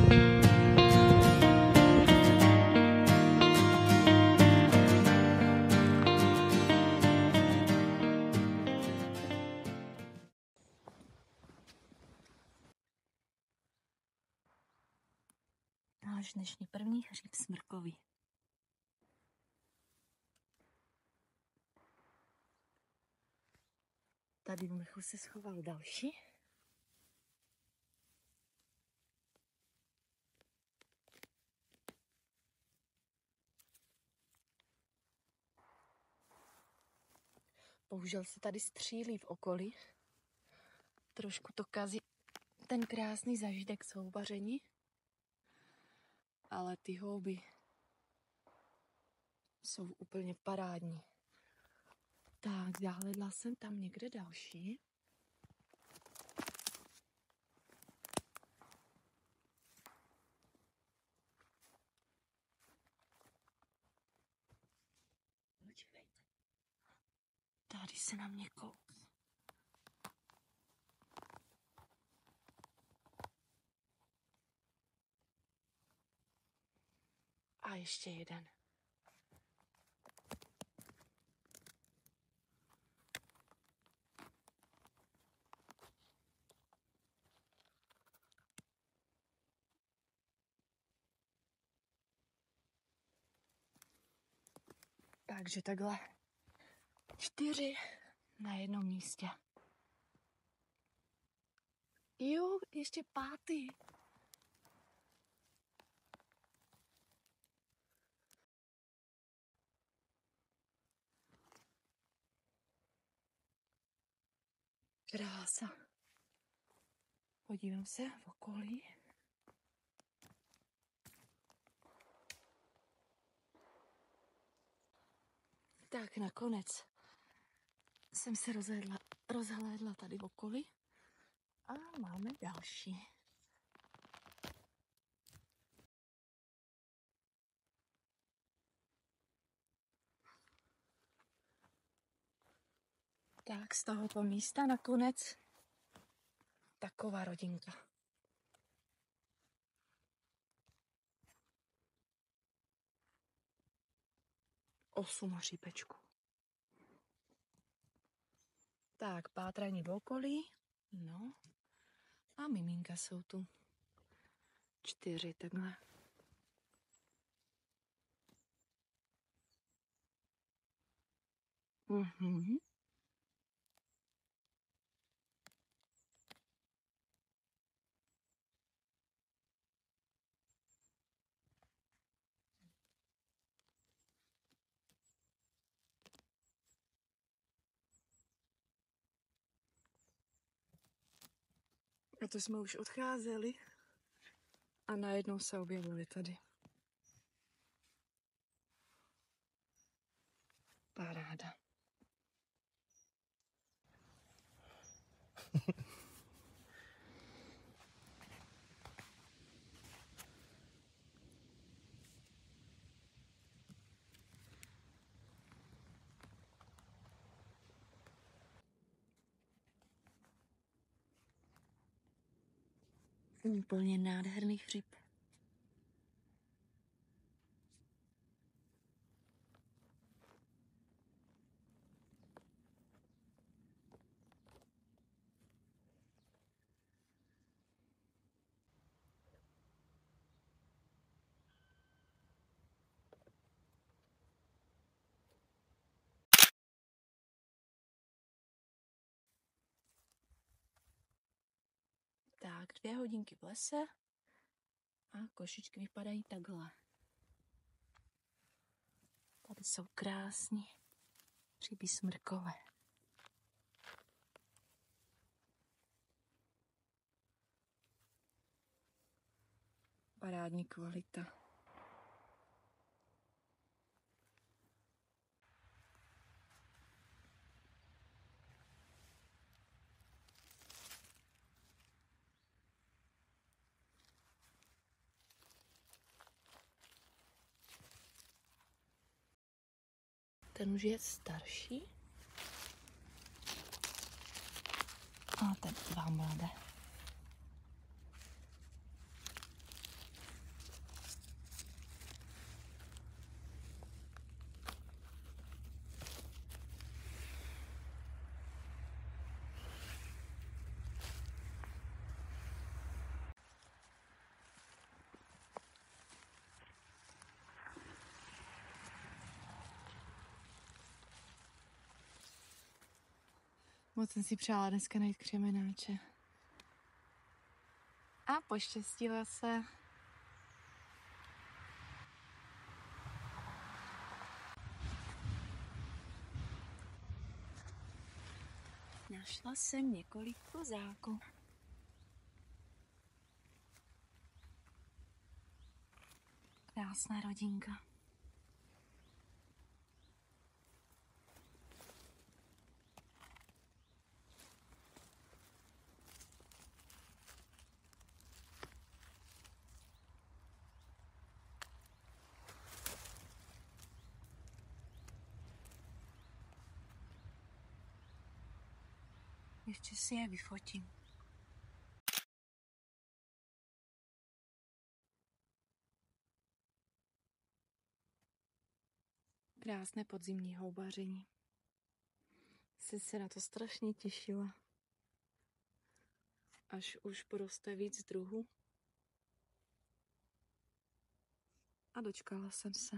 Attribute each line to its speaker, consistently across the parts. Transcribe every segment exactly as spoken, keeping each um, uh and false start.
Speaker 1: Náš dnešní první hřib smrkový. Tady v mchu se schoval další. Bohužel se tady střílí v okolí. Trošku to kazí ten krásný zažitek soubaření. Ale ty houby jsou úplně parádní. Tak, zahledla jsem tam někde další. Počkejte. Tady se na mě kouk. A ještě jeden. Takže takhle čtyři na jednom místě. Jo, ještě pátý. Krása. Podívám se v okolí. Tak nakonec jsem se rozhlédla, rozhlédla tady v okolí a máme další. Tak z tohoto místa nakonec taková rodinka. Osm hříbečků. Tak, pátraní v okolí. No. A miminka jsou tu. Čtyři takhle. Mhm. A to jsme už odcházeli a najednou se objevili tady. Paráda. Úplně nádherný hřib. Tak, dvě hodinky v lese a košičky vypadají takhle. Tady jsou krásní hřiby smrkové. Parádní kvalita. Ten už je starší. A ten dva mladé. Moc jsem si přála dneska najít křemenáče. A poštěstilo se. Našla jsem několik kozáků. Krásná rodinka. Ještě si je vyfotím. Krásné podzimní houbaření. Jsi se na to strašně těšila. Až už poroste víc druhů. A dočkala jsem se.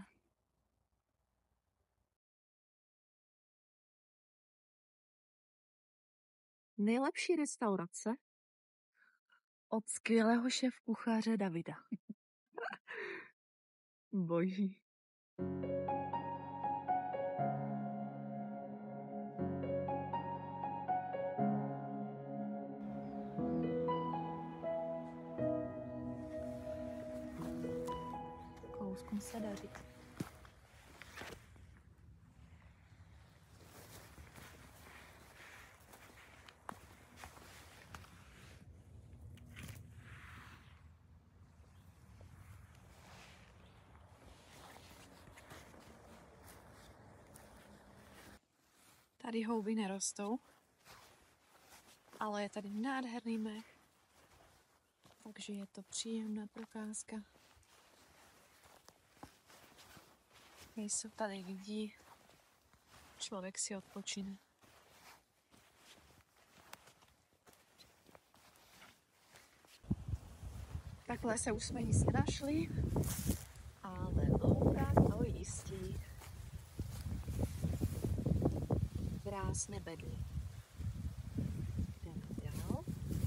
Speaker 1: Nejlepší restaurace od skvělého šéfkuchaře Davida. Boží. Kouskům se daří. Tady houby nerostou, ale je tady nádherný mech, takže je to příjemná procházka. Nejsou tady lidi, člověk si odpočine. Takhle se už jsme nic nenašli, ale louka to jistí. Krásné bedly. Jdeme dál.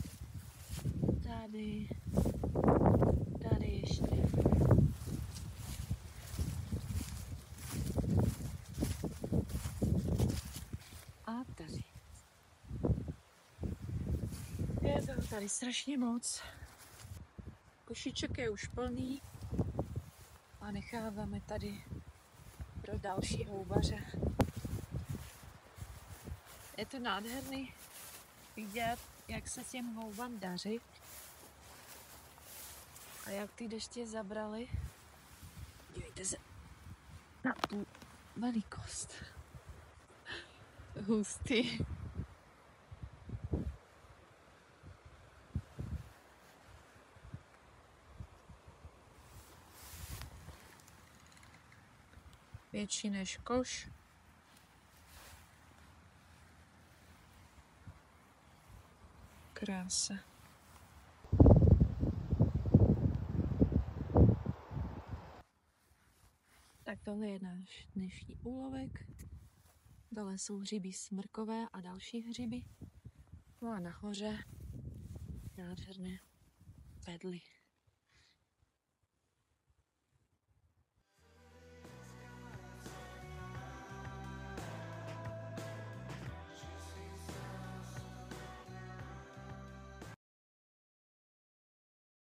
Speaker 1: Tady, tady ještě. A tady. Je toho tady strašně moc. Košíček je už plný a necháváme tady pro další houbaře. Je to nádherný vidět, jak se těm houbám daří a jak ty deště zabrali. Dívejte se na tu velikost. Hustý. Větší než koš. Krása. Tak tohle je náš dnešní úlovek. Dole jsou hřiby smrkové a další hřiby. No a nahoře nádherné bedly.